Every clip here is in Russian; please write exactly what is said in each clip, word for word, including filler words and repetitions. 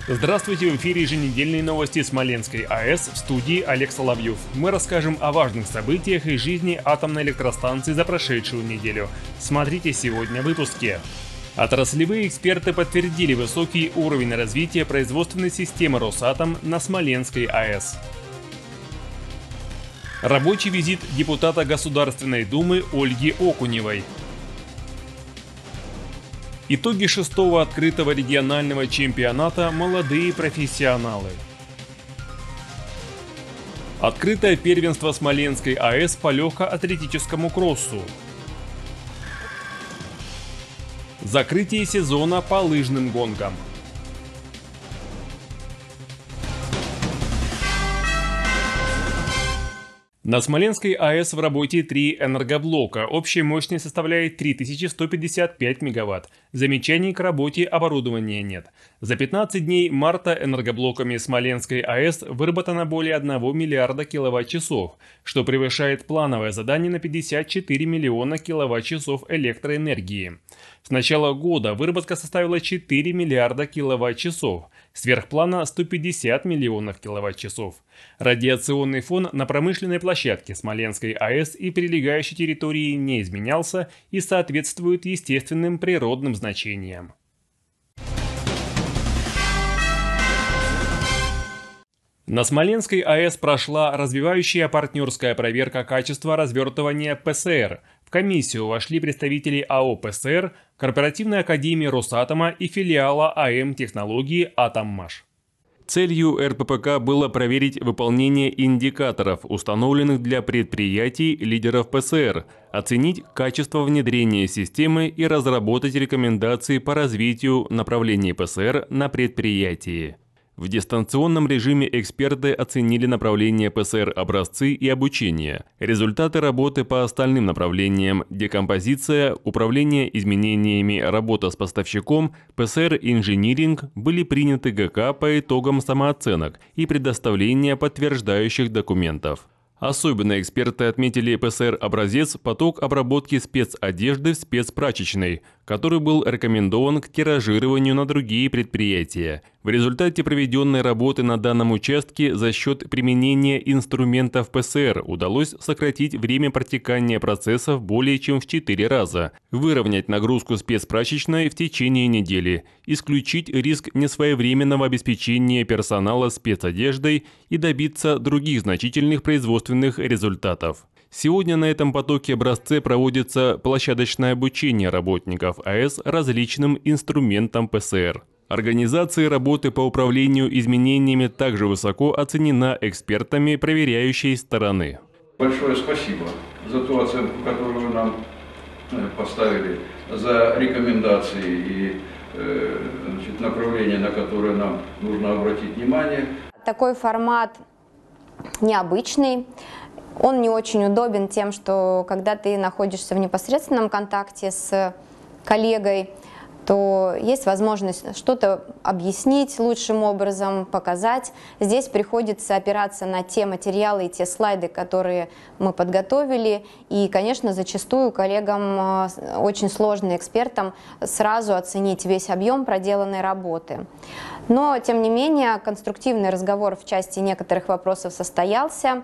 Здравствуйте, в эфире еженедельные новости Смоленской АЭС, в студии Олег Соловьев. Мы расскажем о важных событиях из жизни атомной электростанции за прошедшую неделю. Смотрите сегодня в выпуске. Отраслевые эксперты подтвердили высокий уровень развития производственной системы Росатом на Смоленской АЭС. Рабочий визит депутата Государственной Думы Ольги Окуневой. Итоги шестого открытого регионального чемпионата «Молодые профессионалы». Открытое первенство Смоленской АЭС по легкоатлетическому кроссу. Закрытие сезона по лыжным гонкам. На Смоленской АЭС в работе три энергоблока. Общая мощность составляет три тысячи сто пятьдесят пять мегаватт. Замечаний к работе оборудования нет. За пятнадцать дней марта энергоблоками Смоленской АЭС выработано более одного миллиарда киловатт-часов, что превышает плановое задание на пятьдесят четыре миллиона киловатт-часов электроэнергии. С начала года выработка составила четыре миллиарда киловатт-часов, сверхплана сто пятьдесят миллионов киловатт-часов. Радиационный фон на промышленной площадке Смоленской АЭС и прилегающей территории не изменялся и соответствует естественным природным значениям. На Смоленской АЭС прошла развивающая партнерская проверка качества развертывания ПСР. В комиссию вошли представители АО «ПСР», Корпоративной академии Росатома и филиала АМ технологии «Атоммаш». Целью эр пэ пэ ка было проверить выполнение индикаторов, установленных для предприятий лидеров ПСР, оценить качество внедрения системы и разработать рекомендации по развитию направлений ПСР на предприятии. В дистанционном режиме эксперты оценили направление ПСР-образцы и обучение, результаты работы по остальным направлениям – декомпозиция, управление изменениями, работа с поставщиком, ПСР-инжиниринг – были приняты гэ ка по итогам самооценок и предоставления подтверждающих документов. Особенно эксперты отметили ПСР-образец поток обработки спецодежды в спецпрачечной, который был рекомендован к тиражированию на другие предприятия. В результате проведенной работы на данном участке за счет применения инструментов ПСР удалось сократить время протекания процессов более чем в четыре раза, выровнять нагрузку спецпрачечной в течение недели, исключить риск несвоевременного обеспечения персонала спецодеждой и добиться других значительных производственных результатов. Сегодня на этом потоке образце проводится площадочное обучение работников АЭС различным инструментам ПСР. Организация работы по управлению изменениями также высоко оценена экспертами проверяющей стороны. Большое спасибо за ту оценку, которую вы нам поставили, за рекомендации и значит, направления, на которые нам нужно обратить внимание. Такой формат необычный. Он не очень удобен тем, что когда ты находишься в непосредственном контакте с коллегой, то есть возможность что-то объяснить лучшим образом, показать. Здесь приходится опираться на те материалы и те слайды, которые мы подготовили. И, конечно, зачастую коллегам, очень сложно экспертам, сразу оценить весь объем проделанной работы. Но, тем не менее, конструктивный разговор в части некоторых вопросов состоялся.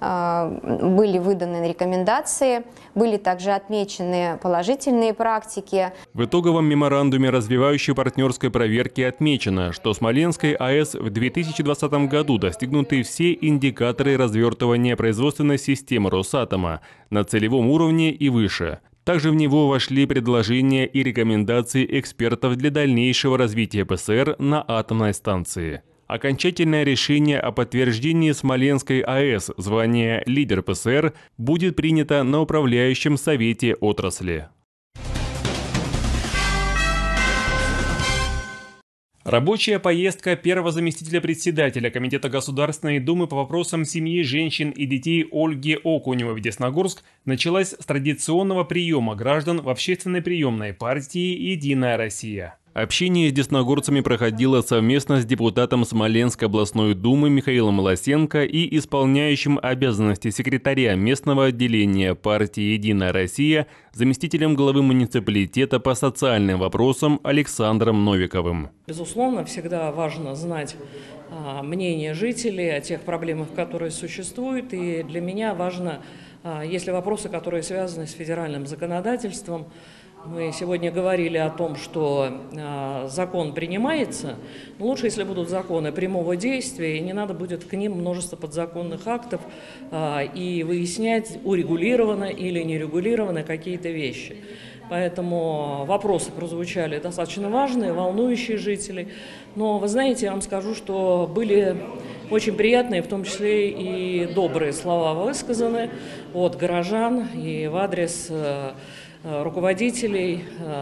Были выданы рекомендации, были также отмечены положительные практики. В итоговом меморандуме развивающей партнерской проверки отмечено, что Смоленской АЭС в две тысячи двадцатом году достигнуты все индикаторы развертывания производственной системы Росатома на целевом уровне и выше. Также в него вошли предложения и рекомендации экспертов для дальнейшего развития ПСР на атомной станции. Окончательное решение о подтверждении Смоленской АЭС звания «Лидер ПСР» будет принято на управляющем совете отрасли. Рабочая поездка первого заместителя председателя Комитета Государственной Думы по вопросам семьи, женщин и детей Ольги Окуневой в Десногорск началась с традиционного приема граждан в общественной приемной партии «Единая Россия». Общение с десногорцами проходило совместно с депутатом Смоленской областной думы Михаилом Лосенко и исполняющим обязанности секретаря местного отделения партии «Единая Россия», заместителем главы муниципалитета по социальным вопросам Александром Новиковым. Безусловно, всегда важно знать а, мнение жителей о тех проблемах, которые существуют. И для меня важно, а, если вопросы, которые связаны с федеральным законодательством. Мы сегодня говорили о том, что э, закон принимается, но лучше, если будут законы прямого действия, и не надо будет к ним множество подзаконных актов э, и выяснять, урегулированы или не регулированы какие-то вещи. Поэтому вопросы прозвучали достаточно важные, волнующие жителей. Но вы знаете, я вам скажу, что были очень приятные, в том числе и добрые слова высказаны от горожан и в адрес э, руководителей,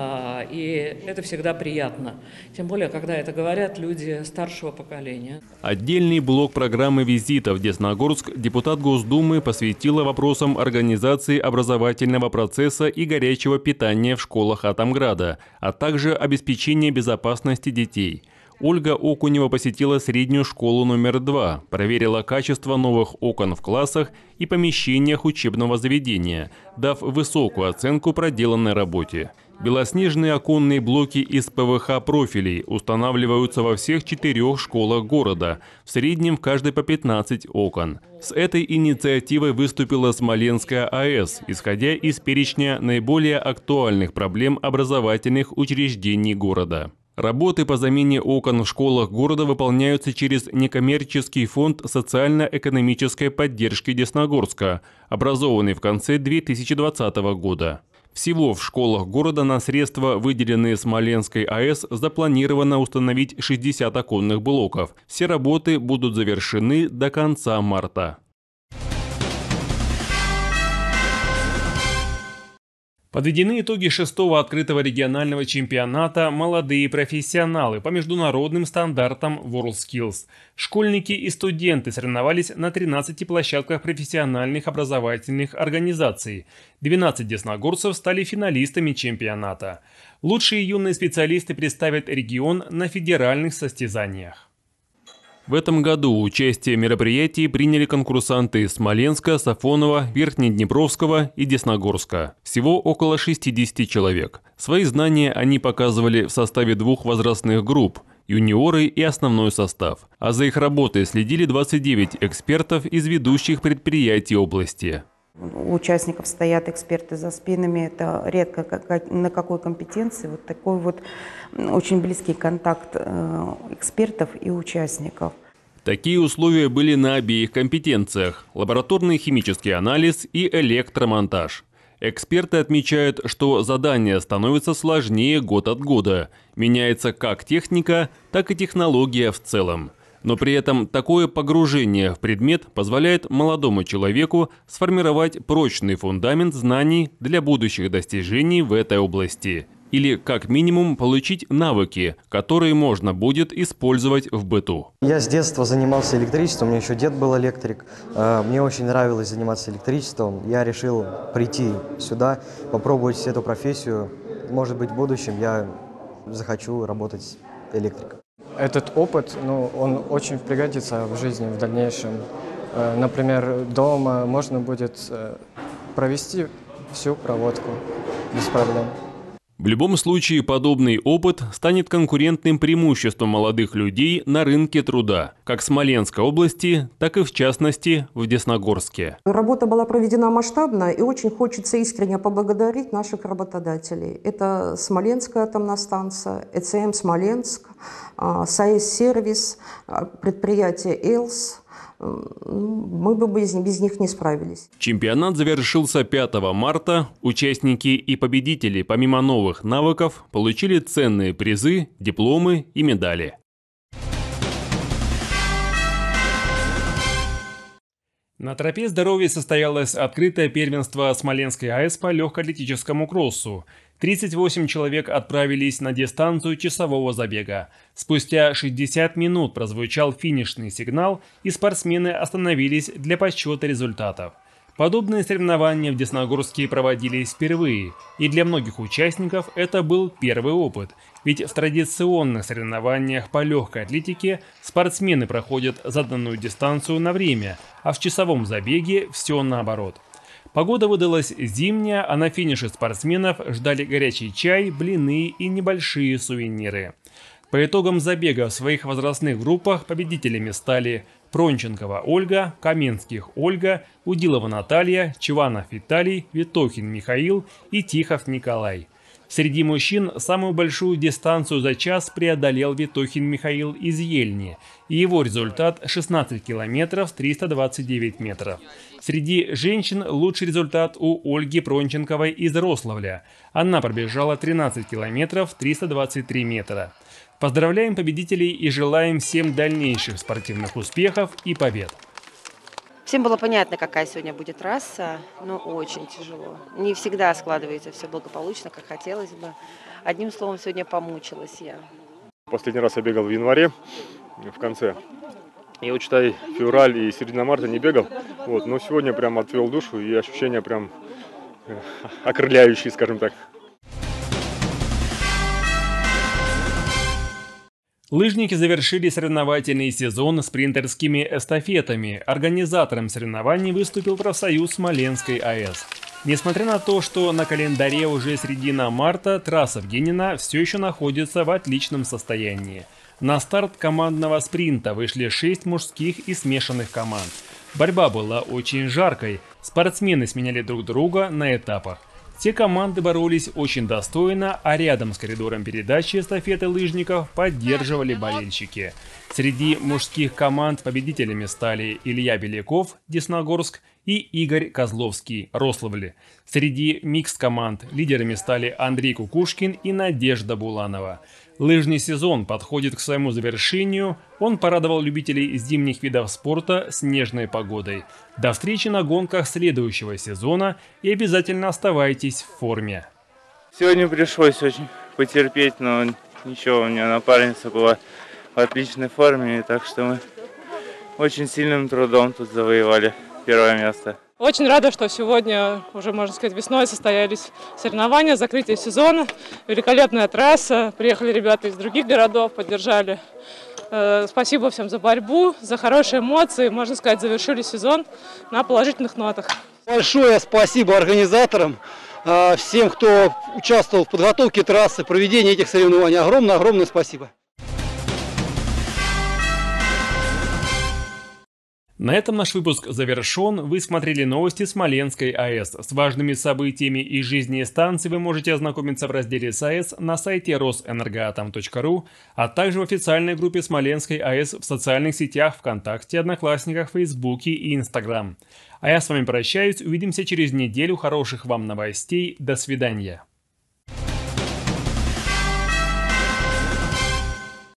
и это всегда приятно. Тем более, когда это говорят люди старшего поколения. Отдельный блок программы визита в Десногорск депутат Госдумы посвятила вопросам организации образовательного процесса и горячего питания в школах Атомграда, а также обеспечения безопасности детей. Ольга Окунева посетила среднюю школу номер два, проверила качество новых окон в классах и помещениях учебного заведения, дав высокую оценку проделанной работе. Белоснежные оконные блоки из пэ вэ ха профилей устанавливаются во всех четырех школах города, в среднем в каждой по пятнадцать окон. С этой инициативой выступила Смоленская а эс, исходя из перечня наиболее актуальных проблем образовательных учреждений города. Работы по замене окон в школах города выполняются через некоммерческий фонд социально-экономической поддержки Десногорска, образованный в конце две тысячи двадцатого года. Всего в школах города на средства, выделенные Смоленской а эс, запланировано установить шестьдесят оконных блоков. Все работы будут завершены до конца марта. Подведены итоги шестого открытого регионального чемпионата «Молодые профессионалы» по международным стандартам WorldSkills. Школьники и студенты соревновались на тринадцати площадках профессиональных образовательных организаций. двенадцать десногорцев стали финалистами чемпионата. Лучшие юные специалисты представят регион на федеральных состязаниях. В этом году участие в мероприятии приняли конкурсанты из Смоленска, Сафонова, Верхнеднепровского и Десногорска. Всего около шестидесяти человек. Свои знания они показывали в составе двух возрастных групп – юниоры и основной состав. А за их работой следили двадцать девять экспертов из ведущих предприятий области. У участников стоят эксперты за спинами, это редко на какой компетенции, вот такой вот очень близкий контакт экспертов и участников. Такие условия были на обеих компетенциях – лабораторный химический анализ и электромонтаж. Эксперты отмечают, что задания становятся сложнее год от года. Меняется как техника, так и технология в целом. Но при этом такое погружение в предмет позволяет молодому человеку сформировать прочный фундамент знаний для будущих достижений в этой области. Или, как минимум, получить навыки, которые можно будет использовать в быту. Я с детства занимался электричеством, у меня еще дед был электрик. Мне очень нравилось заниматься электричеством. Я решил прийти сюда, попробовать эту профессию. Может быть, в будущем я захочу работать электриком. Этот опыт, ну, он очень пригодится в жизни в дальнейшем. Например, дома можно будет провести всю проводку без проблем. В любом случае, подобный опыт станет конкурентным преимуществом молодых людей на рынке труда, как в Смоленской области, так и в частности в Десногорске. Работа была проведена масштабно, и очень хочется искренне поблагодарить наших работодателей. Это Смоленская атомная станция, э цэ эм Смоленск, САЭС-сервис, предприятие «Элс». Мы бы без, без них не справились. Чемпионат завершился пятого марта. Участники и победители, помимо новых навыков, получили ценные призы, дипломы и медали. На тропе здоровья состоялось открытое первенство Смоленской а эс по легкоатлетическому кроссу. тридцать восемь человек отправились на дистанцию часового забега. Спустя шестьдесят минут прозвучал финишный сигнал, и спортсмены остановились для подсчета результатов. Подобные соревнования в Десногорске проводились впервые, и для многих участников это был первый опыт, ведь в традиционных соревнованиях по легкой атлетике спортсмены проходят заданную дистанцию на время, а в часовом забеге все наоборот. Погода выдалась зимняя, а на финише спортсменов ждали горячий чай, блины и небольшие сувениры. По итогам забега в своих возрастных группах победителями стали Пронченкова Ольга, Каменских Ольга, Удилова Наталья, Чеванов Виталий, Витохин Михаил и Тихов Николай. Среди мужчин самую большую дистанцию за час преодолел Витохин Михаил из Ельни, и его результат шестнадцать километров триста двадцать девять метров. Среди женщин лучший результат у Ольги Пронченковой из Рославля. Она пробежала тринадцать километров триста двадцать три метра. Поздравляем победителей и желаем всем дальнейших спортивных успехов и побед. Всем было понятно, какая сегодня будет трасса, но очень тяжело. Не всегда складывается все благополучно, как хотелось бы. Одним словом, сегодня помучилась я. Последний раз я бегал в январе, в конце. Я вот, считай, февраль и середина марта не бегал. Вот, но сегодня прям отвел душу и ощущения прям окрыляющие, скажем так. Лыжники завершили соревновательный сезон спринтерскими эстафетами. Организатором соревнований выступил профсоюз Смоленской АЭС. Несмотря на то, что на календаре уже середина марта, трасса в Генино все еще находится в отличном состоянии. На старт командного спринта вышли шесть мужских и смешанных команд. Борьба была очень жаркой, спортсмены сменяли друг друга на этапах. Все команды боролись очень достойно, а рядом с коридором передачи эстафеты лыжников поддерживали болельщики. Среди мужских команд победителями стали Илья Беляков, Десногорск, и Игорь Козловский, Рославль. Среди микс-команд лидерами стали Андрей Кукушкин и Надежда Буланова. Лыжный сезон подходит к своему завершению. Он порадовал любителей зимних видов спорта снежной погодой. До встречи на гонках следующего сезона и обязательно оставайтесь в форме. Сегодня пришлось очень потерпеть, но ничего, у меня напарница была в отличной форме, так что мы очень сильным трудом тут завоевали первое место. Очень рада, что сегодня, уже можно сказать, весной состоялись соревнования, закрытие сезона, великолепная трасса. Приехали ребята из других городов, поддержали. Спасибо всем за борьбу, за хорошие эмоции. Можно сказать, завершили сезон на положительных нотах. Большое спасибо организаторам, всем, кто участвовал в подготовке трассы, проведении этих соревнований. Огромное-огромное спасибо. На этом наш выпуск завершен. Вы смотрели новости Смоленской АЭС. С важными событиями из жизни станции вы можете ознакомиться в разделе САЭС на сайте росэнергоатом точка ру, а также в официальной группе Смоленской АЭС в социальных сетях ВКонтакте, Одноклассниках, Фейсбуке и Инстаграм. А я с вами прощаюсь. Увидимся через неделю. Хороших вам новостей. До свидания.